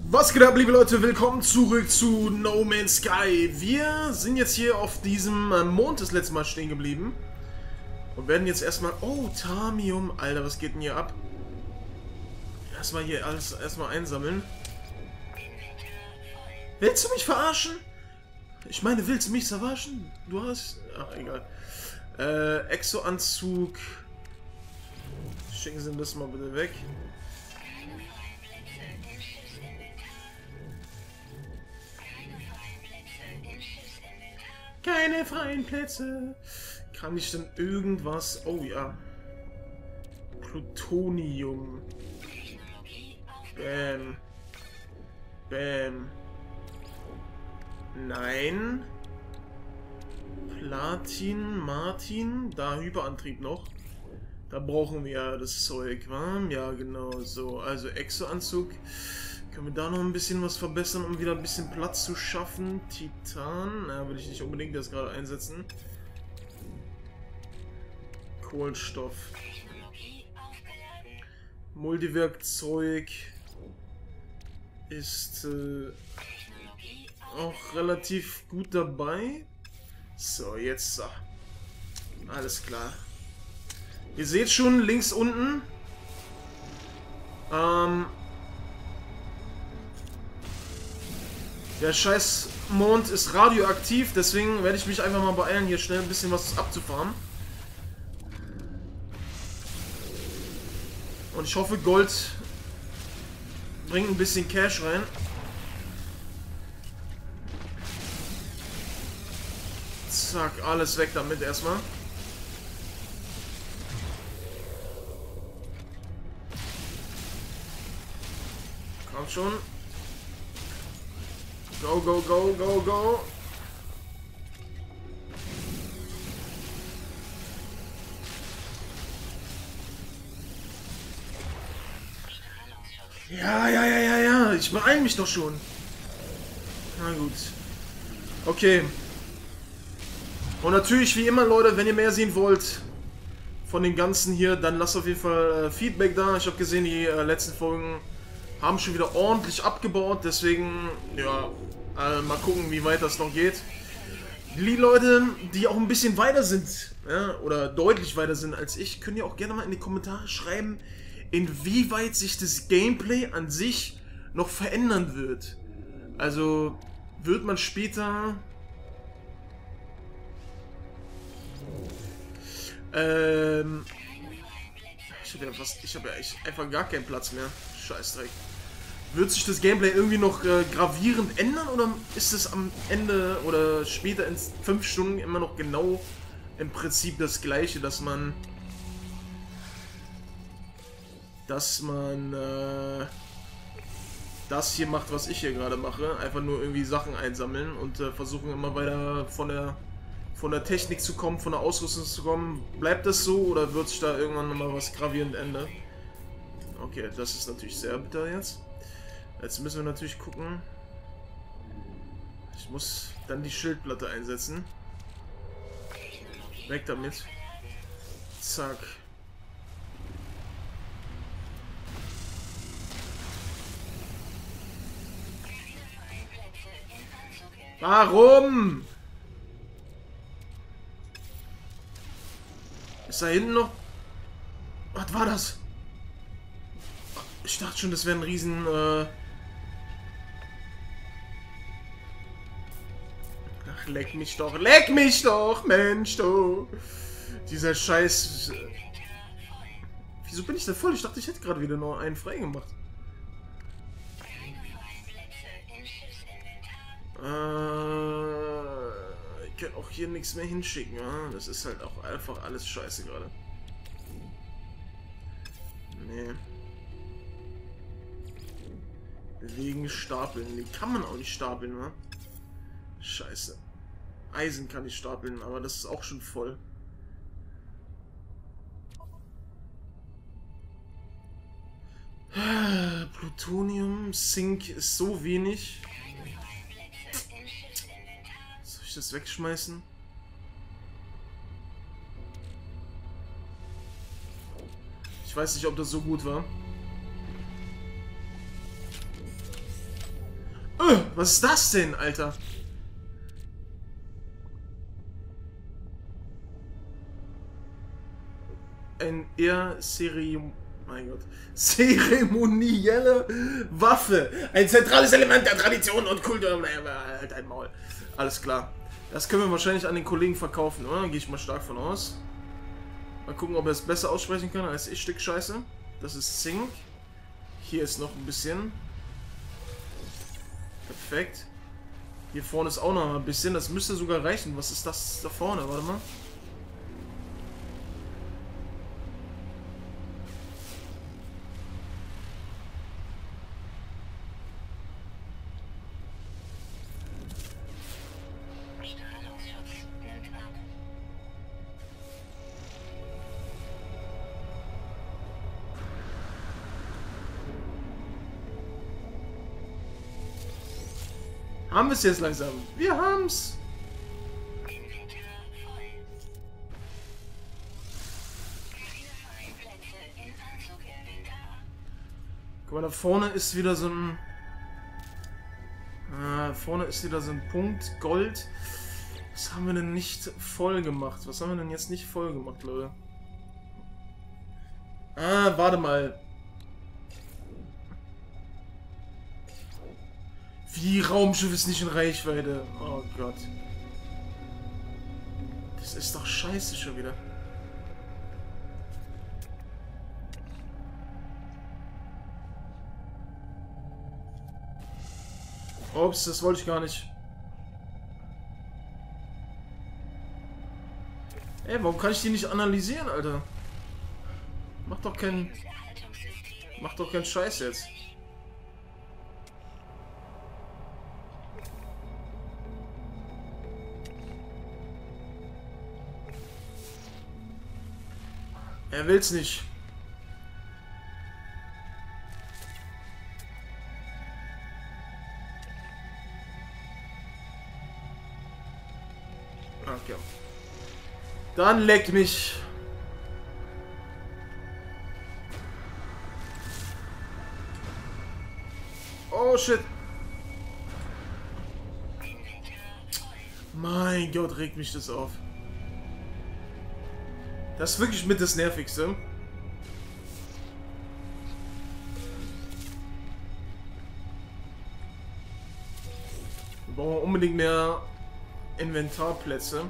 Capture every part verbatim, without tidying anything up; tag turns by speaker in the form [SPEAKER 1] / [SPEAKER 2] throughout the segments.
[SPEAKER 1] Was geht ab, liebe Leute? Willkommen zurück zu No Man's Sky. Wir sind jetzt hier auf diesem Mond das letzte Mal stehen geblieben. Und werden jetzt erstmal... Oh, Thamium. Alter, was geht denn hier ab? Erstmal hier alles erstmal einsammeln. Willst du mich verarschen? Ich meine, willst du mich verarschen? Du hast... Ach, egal. Äh, Exo-Anzug. Schicken Sie das mal bitte weg. Keine freien Plätze. Kann ich denn irgendwas... Oh ja. Plutonium. Bam. Bam. Nein. Platin, Martin. Da Hyperantrieb noch. Da brauchen wir ja das Zeug, wa? Ja, genau so. Also Exo-Anzug. Können wir da noch ein bisschen was verbessern, um wieder ein bisschen Platz zu schaffen? Titan, na, würde ich nicht unbedingt das gerade einsetzen. Kohlenstoff. Multiwerkzeug ist äh, auch relativ gut dabei. So, jetzt so. Alles klar. Ihr seht schon links unten. Ähm... Der scheiß Mond ist radioaktiv, deswegen werde ich mich einfach mal beeilen, hier schnell ein bisschen was abzufahren. Und ich hoffe, Gold bringt ein bisschen Cash rein. Zack, alles weg damit erstmal. Kommt schon. Go, go, go, go, go. Ja, ja, ja, ja, ja. Ich beeile mich doch schon. Na gut. Okay. Und natürlich, wie immer, Leute, wenn ihr mehr sehen wollt von den Ganzen hier, dann lasst auf jeden Fall äh, Feedback da. Ich habe gesehen, die äh, letzten Folgen haben schon wieder ordentlich abgebaut, deswegen, ja, äh, mal gucken, wie weit das noch geht. Die Leute, die auch ein bisschen weiter sind, ja, oder deutlich weiter sind als ich, können ja auch gerne mal in die Kommentare schreiben, inwieweit sich das Gameplay an sich noch verändern wird. Also, wird man später... Ähm... Ich habe ja fast, ich habe ja echt einfach gar keinen Platz mehr. Scheißdreck. Wird sich das Gameplay irgendwie noch äh, gravierend ändern oder ist es am Ende oder später in fünf Stunden immer noch genau im Prinzip das gleiche, dass man dass man äh, das hier macht, was ich hier gerade mache, einfach nur irgendwie Sachen einsammeln und äh, versuchen immer weiter von der von der Technik zu kommen, von der Ausrüstung zu kommen. Bleibt das so oder wird sich da irgendwann nochmal was gravierend ändern? Okay, das ist natürlich sehr bitter jetzt. Jetzt müssen wir natürlich gucken. Ich muss dann die Schildplatte einsetzen. Weg damit. Zack. Warum? Ist da hinten noch... Was war das? Ich dachte schon, das wäre ein riesen... Äh Ach, leck mich doch. Leck mich doch, Mensch, du. Dieser Scheiß... Wieso bin ich denn voll? Ich dachte, ich hätte gerade wieder nur einen frei gemacht. Äh, ich kann auch hier nichts mehr hinschicken. Ja? Das ist halt auch einfach alles scheiße gerade. Nee. Bewegen, stapeln. Die kann man auch nicht stapeln, ne? Scheiße. Eisen kann ich stapeln, aber das ist auch schon voll. Plutonium, Zink ist so wenig. Soll ich das wegschmeißen? Ich weiß nicht, ob das so gut war. Äh, was ist das denn, Alter? Ein eher Serium... Mein Gott. Zeremonielle Waffe. Ein zentrales Element der Tradition und Kultur. Halt ein Maul. Alles klar. Das können wir wahrscheinlich an den Kollegen verkaufen, oder? Gehe ich mal stark von aus. Mal gucken, ob er es besser aussprechen kann als ich, Stück Scheiße. Das ist Zink. Hier ist noch ein bisschen. Perfekt. Hier vorne ist auch noch ein bisschen. Das müsste sogar reichen. Was ist das da vorne? Warte mal. Haben wir es jetzt langsam? Wir haben's! Guck mal, da vorne ist wieder so ein... Ah, vorne ist wieder so ein Punkt Gold. Was haben wir denn nicht voll gemacht? Was haben wir denn jetzt nicht voll gemacht, Leute? Ah, warte mal. Wie, Raumschiff ist nicht in Reichweite. Oh Gott. Das ist doch scheiße schon wieder. Ups, das wollte ich gar nicht. Ey, warum kann ich die nicht analysieren, Alter? Mach doch keinen... Mach doch keinen Scheiß jetzt. Er will's nicht. Okay. Dann leck mich. Oh shit. Mein Gott, regt mich das auf. Das ist wirklich mit das Nervigste. Wir brauchen unbedingt mehr Inventarplätze.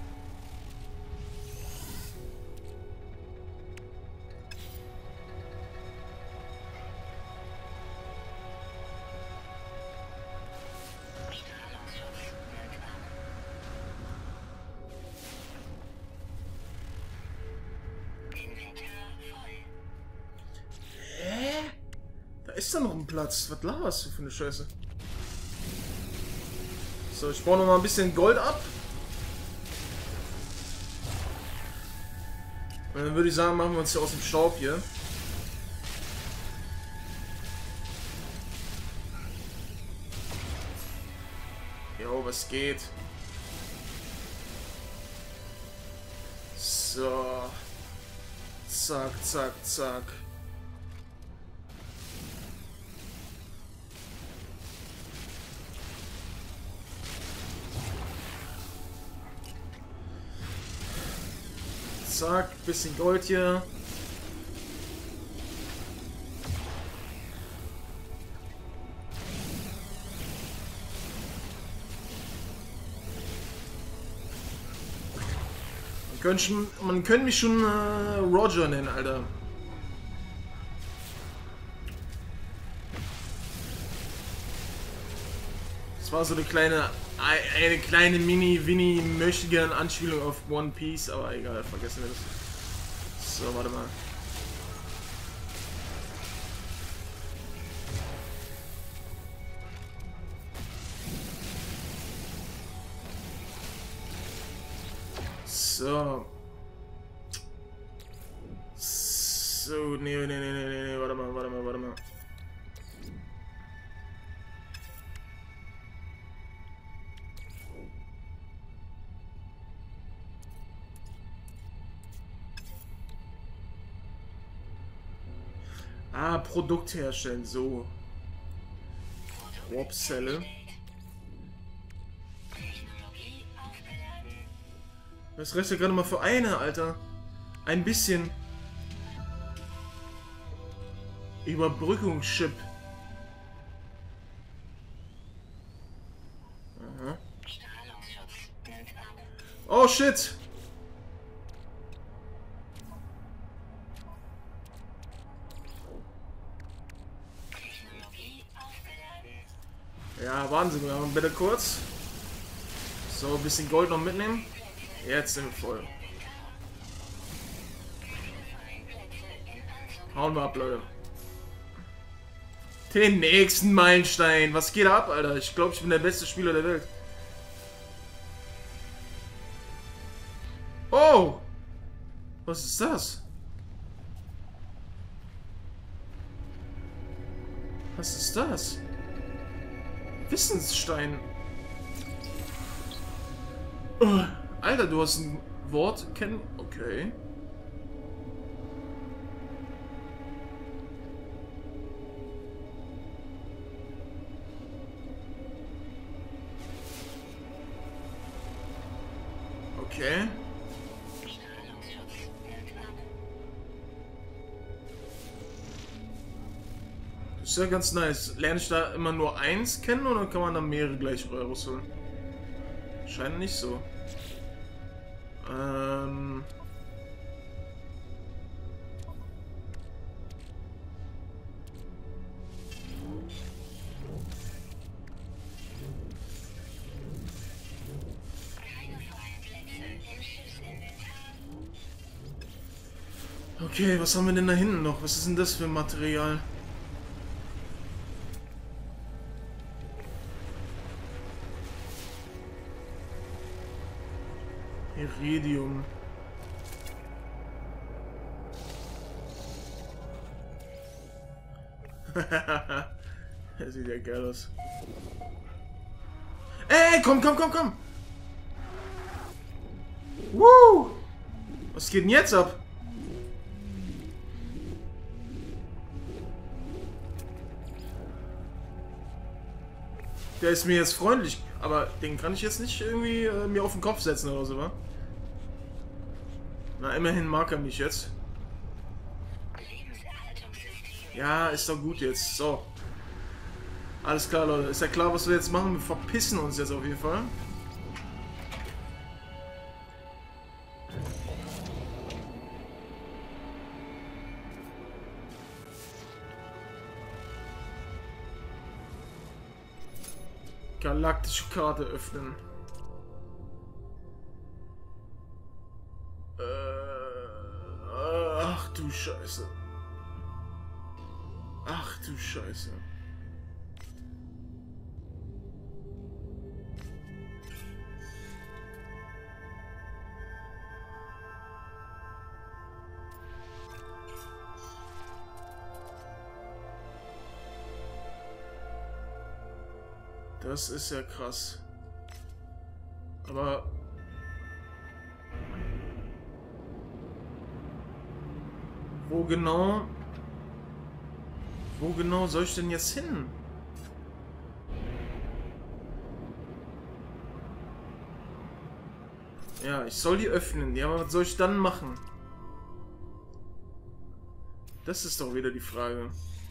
[SPEAKER 1] Ist da noch ein Platz? Was laberst du für eine Scheiße? So, ich baue noch mal ein bisschen Gold ab. Und dann würde ich sagen, machen wir uns hier aus dem Staub hier. Jo, was geht? So. Zack, zack, zack. Zack, bisschen Gold hier. Man könnte, schon, man könnte mich schon äh, Roger nennen, Alter. Das war so eine kleine, eine kleine Mini-Winnie möchte gerne Anspielung auf One Piece, aber egal, vergessen wir das. So, warte mal. So. So, nee, nee, nee, nee, nee, warte mal, warte mal, warte mal. Ah, Produkt herstellen, so. Warp-Zelle. Das reicht ja gerade mal für eine, Alter. Ein bisschen. Überbrückungschip. Aha. Oh shit! Ja, Wahnsinn, wir haben bitte kurz. So, ein bisschen Gold noch mitnehmen. Jetzt sind wir voll. Hauen wir ab, Leute. Den nächsten Meilenstein. Was geht ab, Alter? Ich glaube, ich bin der beste Spieler der Welt. Oh! Was ist das? Was ist das? Wissensstein. Oh, Alter, du hast ein Wort kennen. Okay. Okay. Das ist ja ganz nice. Lerne ich da immer nur eins kennen oder kann man da mehrere gleich rausholen? Scheint nicht so. Ähm. Okay, was haben wir denn da hinten noch? Was ist denn das für Material? Iridium. Das sieht ja geil aus. Ey, komm, komm, komm, komm! Woo! Was geht denn jetzt ab? Der ist mir jetzt freundlich, aber den kann ich jetzt nicht irgendwie äh, mir auf den Kopf setzen oder so, wa? Na, immerhin mag er mich jetzt. Ja, ist doch gut jetzt. So. Alles klar, Leute. Ist ja klar, was wir jetzt machen? Wir verpissen uns jetzt auf jeden Fall. Galaktische Karte öffnen. Äh, ach du Scheiße. Ach du Scheiße. Das ist ja krass. Aber... Wo genau... Wo genau soll ich denn jetzt hin? Ja, ich soll die öffnen. Ja, aber was soll ich dann machen? Das ist doch wieder die Frage.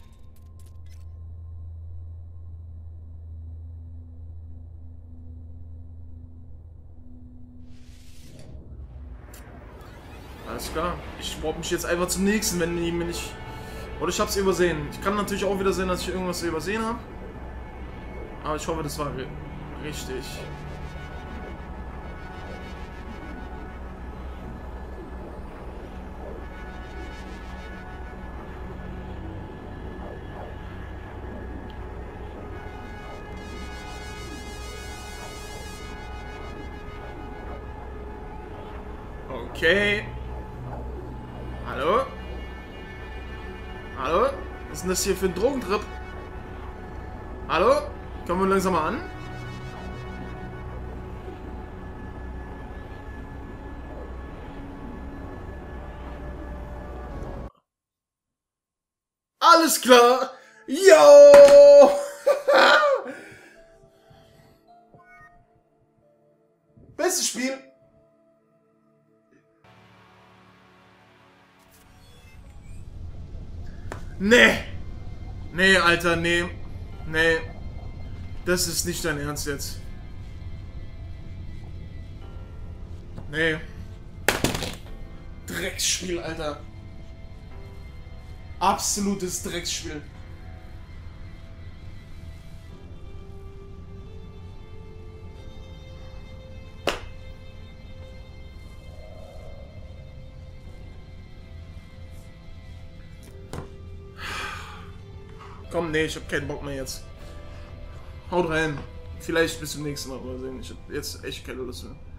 [SPEAKER 1] Alles klar. Ich warp mich jetzt einfach zum nächsten, wenn ich... Oder ich hab's übersehen. Ich kann natürlich auch wieder sehen, dass ich irgendwas übersehen habe. Aber ich hoffe, das war richtig. Okay. Hallo? Hallo? Was ist denn das hier für ein Drogentrip? Hallo? Kommen wir langsam mal an? Alles klar! Yo! Letztes Spiel. Nee. Nee, Alter, nee. Nee. Das ist nicht dein Ernst jetzt. Nee. Drecksspiel, Alter. Absolutes Drecksspiel. Komm, nee, ich hab keinen Bock mehr jetzt. Haut rein. Vielleicht bis zum nächsten Mal. Mal sehen. Ich hab jetzt echt keine Lust mehr.